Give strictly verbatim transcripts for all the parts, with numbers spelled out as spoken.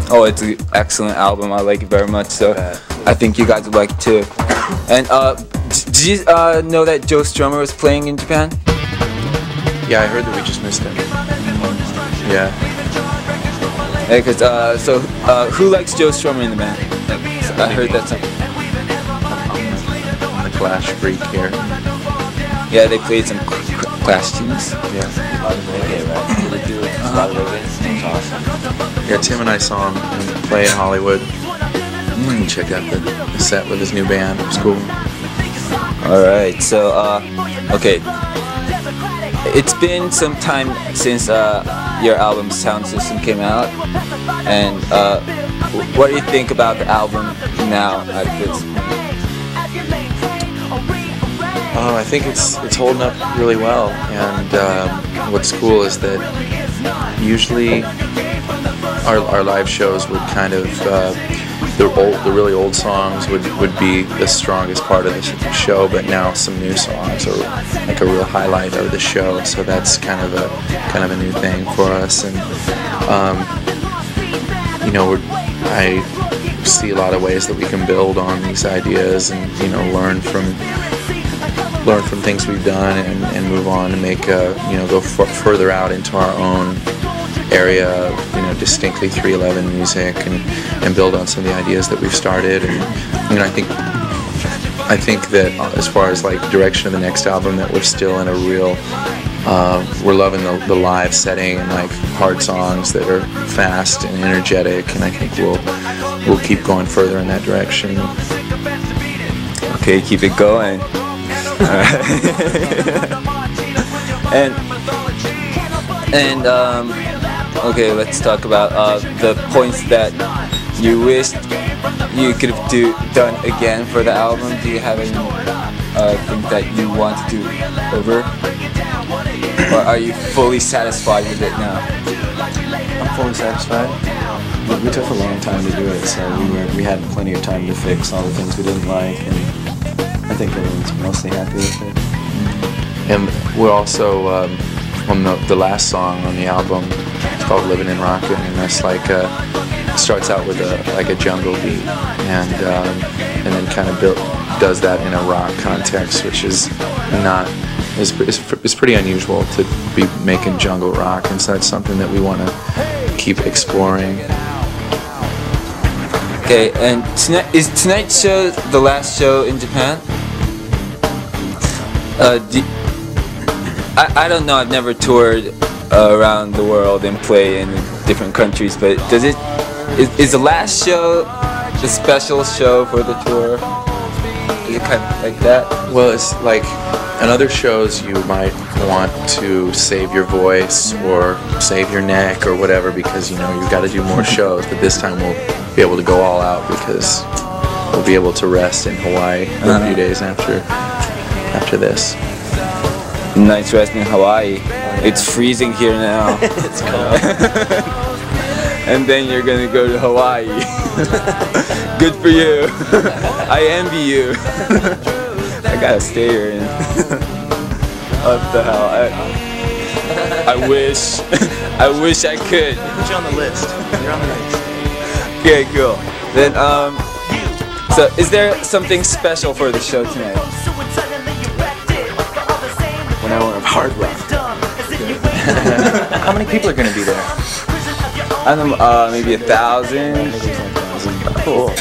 Oh, it's an excellent album. I like it very much. So I think you guys would like it too. And uh, d- did you uh, know that Joe Strummer was playing in Japan? Yeah, I heard that we just missed him. Yeah. Yeah, cause, uh, so uh, who likes Joe Strummer in the band? I heard that song. The Clash freak here. Yeah, they played some Clash tunes. Yeah. A lot of reggae, right? They do a lot of reggae. It's awesome. Yeah, Tim and I saw him play in Hollywood. Mm, check out the, the set with his new band. It was cool. Alright, so, uh, okay. It's been some time since uh, your album Sound System came out. And uh, what do you think about the album now at this point? Oh, I think it's it's holding up really well, and um, what's cool is that usually our our live shows would kind of uh, the old the really old songs would would be the strongest part of the show, but now some new songs are like a real highlight of the show. So that's kind of a kind of a new thing for us, and um, you know we're, I see a lot of ways that we can build on these ideas and you know learn from. learn from things we've done and, and move on and make uh, you know go f- further out into our own area of you know distinctly three eleven music and, and build on some of the ideas that we've started and you know I think I think that as far as like direction of the next album that we're still in a real uh, we're loving the, the live setting and like hard songs that are fast and energetic, and I think we'll we'll keep going further in that direction. Okay, keep it going. and and um, okay, let's talk about uh, the points that you wished you could have do, done again for the album. Do you have any uh, things that you want to do over, or are you fully satisfied with it now? I'm fully satisfied. We, we took a long time to do it, so we were we had plenty of time to fix all the things we didn't like, and I think everyone's mostly happy with it. And we're also um, on the, the last song on the album. It's called "Living in Rockin'," and that's like a, starts out with a like a jungle beat, and um, and then kind of built does that in a rock context, which is not is is is pretty unusual to be making jungle rock, and so that's something that we want to keep exploring. Okay, and tonight, is tonight's show the last show in Japan? Uh, do, I, I don't know, I've never toured uh, around the world and play in different countries, but does it, is, is the last show the special show for the tour? Is it kind of like that? Well, it's like on other shows you might want to save your voice or save your neck or whatever because you know you've got to do more shows, but this time we'll be able to go all out because we'll be able to rest in Hawaii for uh-huh. a few days after after this. Nice rest in Hawaii. It's freezing here now. It's cold. And then you're gonna go to Hawaii. Good for you. I envy you. I gotta stay here. In what the hell? I, I wish. I wish I could. Put you on the list. You're on the list. Okay, cool. Then, um, so is there something special for the show tonight? When I want hard rock. How many people are going to be there? I don't know, uh, maybe a thousand. Cool.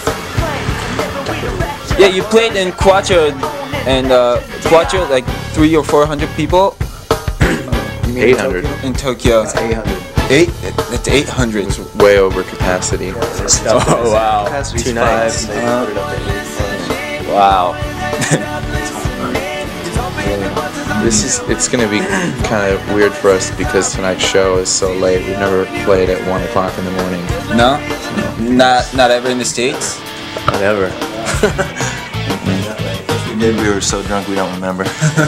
Yeah, you played in Quattro, and uh, Quattro, like three or four hundred people. Eight hundred in Tokyo. It's eight hundred. Eight? That's eight hundred. It's way over capacity. Oh wow. Two nights. Wow. This is it's going to be kind of weird for us because tonight's show is so late. We've never played at one o'clock in the morning. No? Not not ever in the States? Not ever. If we did, we were so drunk we don't remember.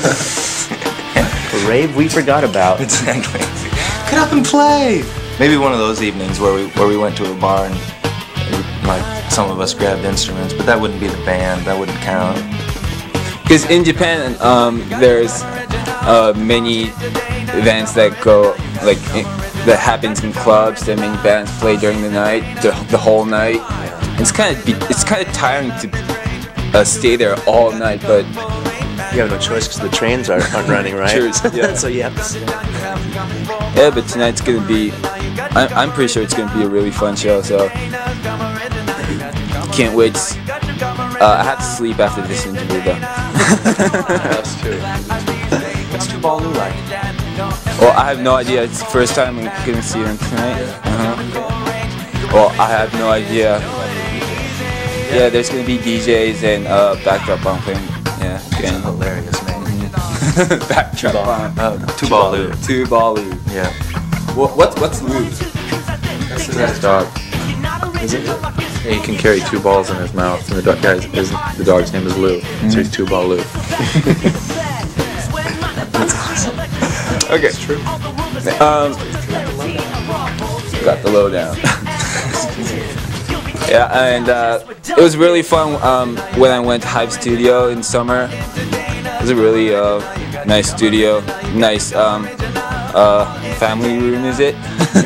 A rave we forgot about. Exactly. Get up and play. Maybe one of those evenings where we where we went to a bar and like some of us grabbed instruments, but that wouldn't be the band. That wouldn't count. Because in Japan, um, there's uh, many events that go like in, that happens in clubs. That many bands play during the night, the, the whole night. It's kind of it's kind of tiring to uh, stay there all night, but you have no choice because the trains aren't, aren't running, right? Cheers, yeah. So you have to sit. Yeah, but tonight's gonna be. I'm, I'm pretty sure it's gonna be a really fun show. So can't wait. Uh, I have to sleep after this interview, though. Us too. What's Two Ball Lou like? Well, I have no idea. It's the first time I'm gonna see them tonight. Uh-huh. Well, I have no idea. Yeah, there's gonna be D Js and uh, backdrop bumping. Yeah, It's hilarious, man. backdrop bump. Oh, Two Ball Lou. Two ball Lou. Yeah. What, what's what's Lou? That's his dog. Is it? Yeah, he can carry two balls in his mouth, and the dog guy's his, the dog's name is Lou, mm-hmm. So he's Two Ball Lou. That's awesome. Okay, it's true. Um, got the lowdown. Yeah, and uh, it was really fun um, when I went to Hive Studio in summer. It was a really uh, nice studio, nice um, uh, family room, is it?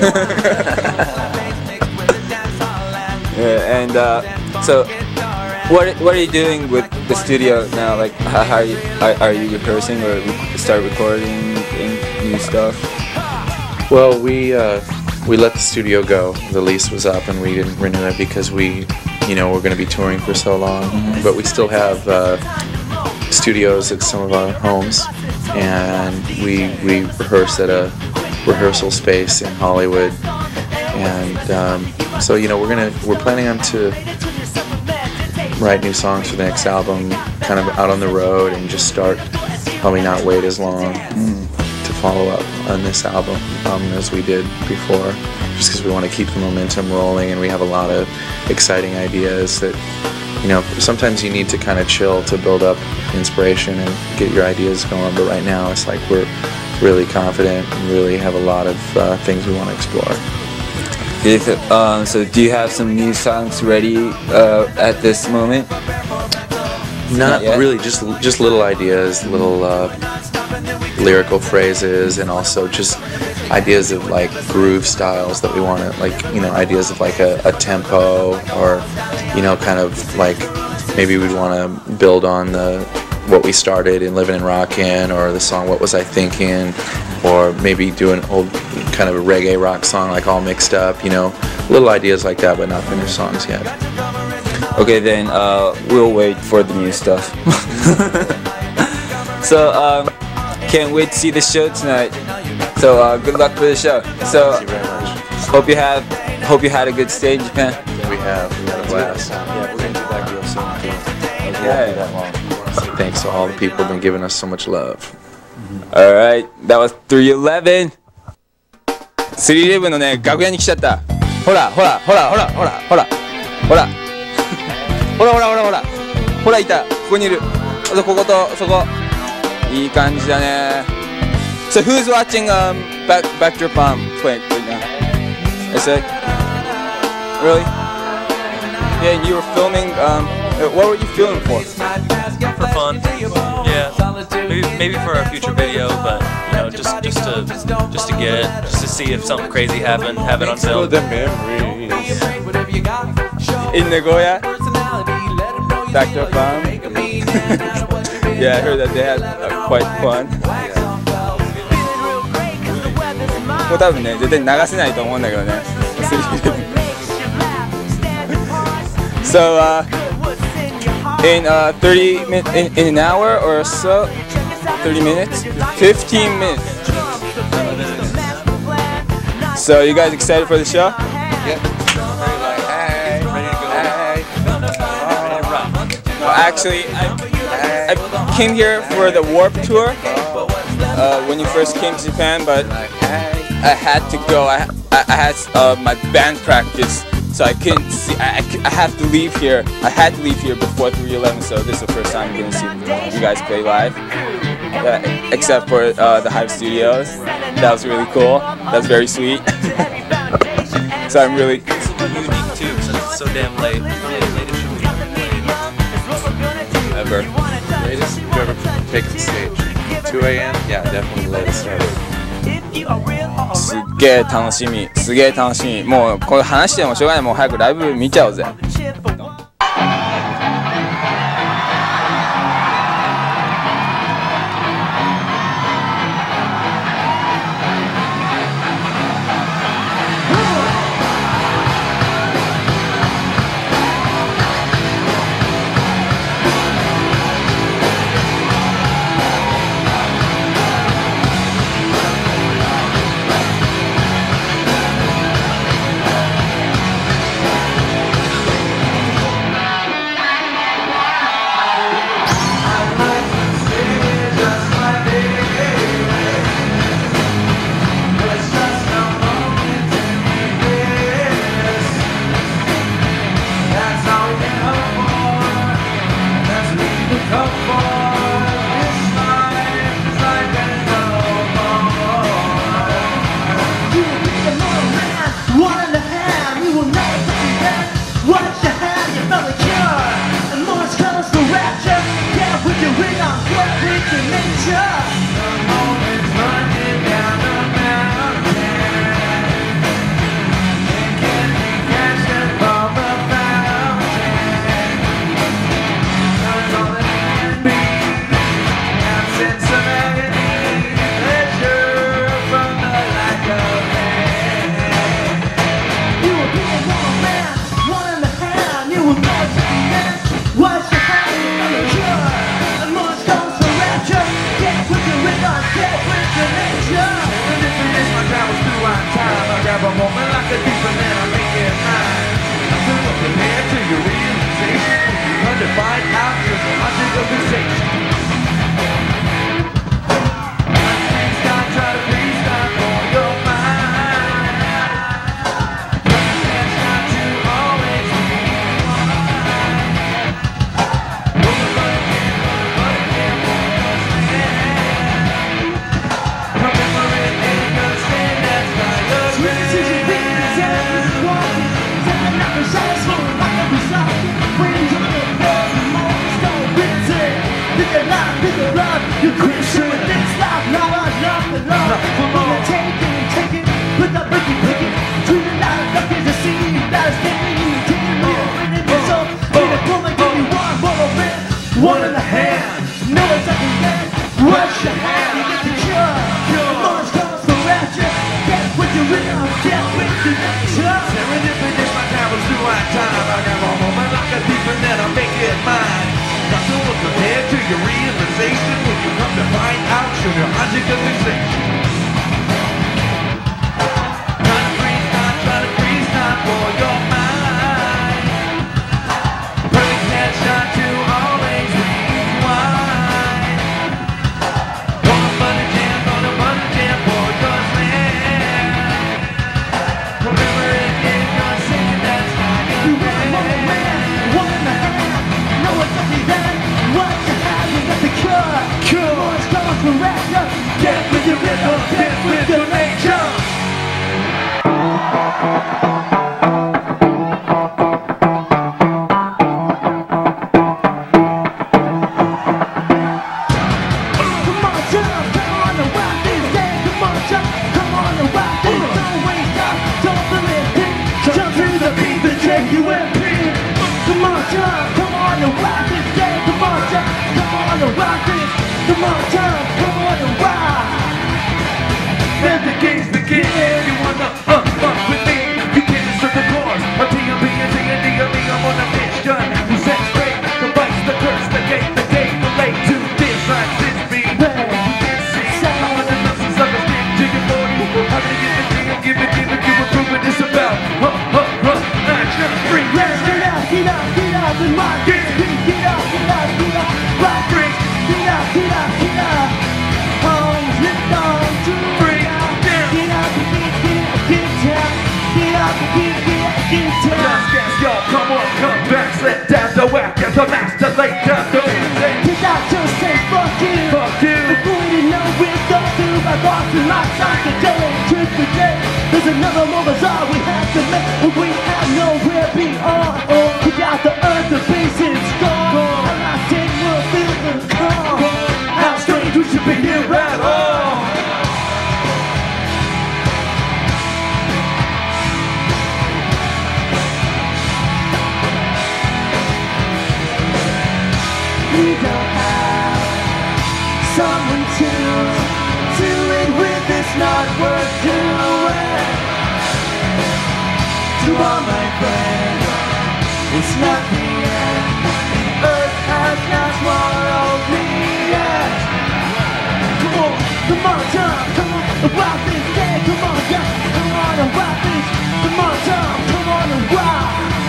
Yeah, and uh, so, what what are you doing with the studio now? Like, how, how are you are, are you rehearsing or re- start recording new stuff? Well, we uh, we let the studio go. The lease was up, and we didn't renew it because we, you know, we're going to be touring for so long. Mm-hmm. But we still have uh, studios at some of our homes, and we we rehearse at a rehearsal space in Hollywood, and um, so you know we're gonna we're planning on to write new songs for the next album, kind of out on the road, and just start probably not wait as long mm. to follow up on this album um, as we did before, just because we want to keep the momentum rolling, and we have a lot of exciting ideas that, you know, sometimes you need to kind of chill to build up inspiration and get your ideas going, but right now it's like we're really confident and really have a lot of uh, things we want to explore. If, um, so do you have some new songs ready uh, at this moment? Not, Not really, just just little ideas, little uh, lyrical phrases, and also just ideas of like groove styles that we want to, like, you know, ideas of like a, a tempo, or, you know, kind of like maybe we'd want to build on the what we started in Living and Rockin', or the song What Was I Thinking, or maybe do an old kind of a reggae rock song like All Mixed Up, you know, little ideas like that, but not finished songs yet. Okay, then uh, we'll wait for the new stuff. So um, can't wait to see the show tonight. So uh, good luck for the show. So Thank you very much. hope you have hope you had a good stay in Japan. We have we had a blast. Yeah, we're going to be back real soon too. It Yeah. won't be that long. Thanks to all the people who've been giving us so much love. All right, that was three eleven.スリーイレブンのね、楽屋に来ちゃった。ほらほらほらほらほらほらほらほらほらほらほらほらいた、ここにいる。あとこことそこ。いい感じだね。So who's watching um back backdrop um play right now? I said. Really? Yeah, and you were filming. Um, what were you filming for? For fun. Yeah. Maybe, maybe for a future video, but you know, just just to just to get it, just to see if something crazy happened, have it on film. The memories. In Nagoya? Backdrop bomb? Yeah, I heard that they had uh, quite fun. もう多分ね、絶対流せないと思うんだけどね。So, uh, in uh, thirty min in, in an hour or so, thirty minutes, fifteen minutes. So, you guys excited for the show? Yeah. No, actually, I, I came here for the Warp Tour uh, when you first came to Japan, but I had to go. I, I, I had uh, my band practice, so I couldn't see. I, I, I have to leave here. I had to leave here before three eleven, so this is the first time I'm going to see you guys play live. Yeah, except for uh, the Hive Studios. That was really cool. That was very sweet. So I'm really... It's unique too, since it's so damn late. Latest show we've ever played. Ever. Latest you've ever taken the stage. two a m? Yeah, definitely the latest ever. すっげえ楽しみ、すげえ楽しみ。もうこれ話してもしょうがない。もう早くライブ見ちゃおうぜ。 you don't have someone to do it with, it's not worth doing. To all my friends, it's not the end. The earth has not swallowed me yet. Come on, come on, Tom, come on, wild things, yeah, come on, yeah, come on, wild things, come on, Tom, come on, wild.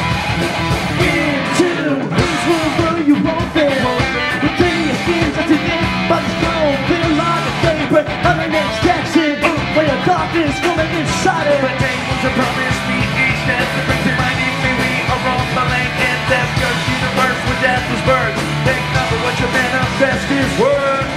Into this world where you won't fit. The thing is, things that you think, but it's don't feel like a favorite of the next jackson. Where your darkness coming inside it. But they want to promise me each death to bring to mind if we are wrong, the land and death. Cause universe with death was birth. Think number what your manifest is worth.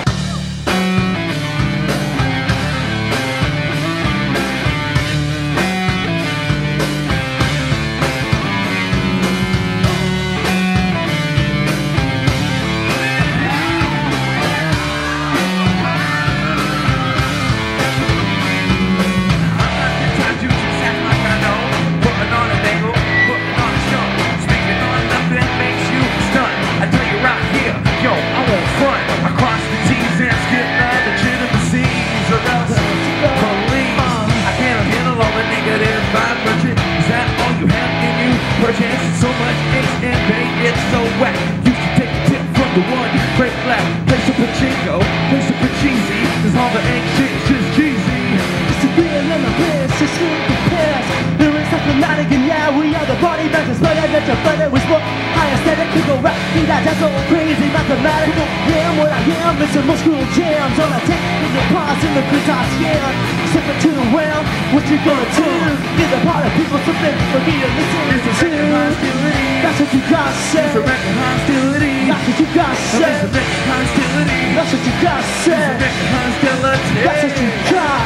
Perchance so much ace and bait, it's so whack. Used to take a tip from the one, break black, place a pachinko, place a pacheesy. Cause all the ain't shit is just cheesy. It's a real and a bliss, it's in the past. There is nothing matter, and yeah, we are the body backers. But I bet you, but it was what I aesthetic could go rap. See that, that's all crazy, mathematical. Yeah, I'm what I am, it's a most cool jams. All I take is the parts in the critic's yeah. Step into the realm, what you gonna do? Give the part of people something for me to listen to. That's what you got said. It's a record hostility. That's what you got said. It's a record hostility. That's what you got said. It's a record hostility. That's what you got.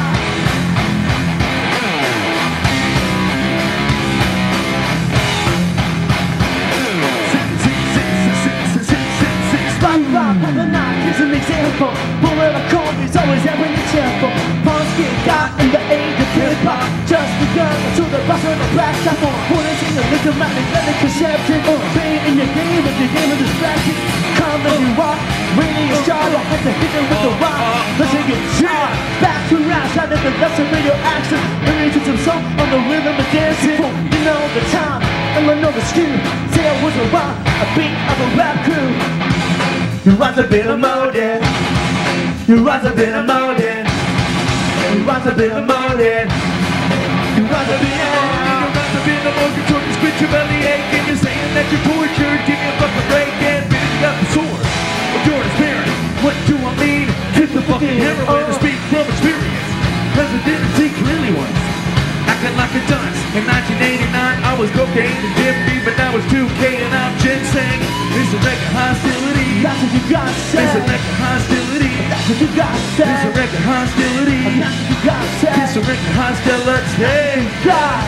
SpongeBob on the night is an example. Bullet of cold is always there when you're careful. Punks get got in the age of hip-hop. Just begun to the boss of the black chapel. Bullets in the little magnetic conception. Pain in your game with your game of distraction. Come and you walk, really a star. I had to hit it with the rock. Let's take it shot. Back to rap, shout at the lesson of your action. Bring to some soul on the rhythm of dancing. You know the time, and I know the skew. Say I was a rock, a beat of a rap crew. You rise a bit of molded. You rise a bit of molded. You rise a bit of molded. You rise a bit of molded. You rise a bit of molded. Talk you spit your belly ache and you're saying that you're tortured. Give me a fucking break and finish up the sword of your spirit. What do I mean? Kiss the fucking heroin to speak from experience. Cause I didn't see clearly once. Acting like a dunce. In nineteen eighty-nine I was cocaine and dippy, but now it's two K and I'm ginseng. It's a record hostility. That's what you got said. It's a record hostility. That's what you got said. It's a record hostility. That's what you got said. It's a record hostility. God.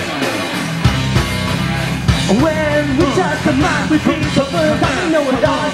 When we touch the mic, we beat the world. I know it all.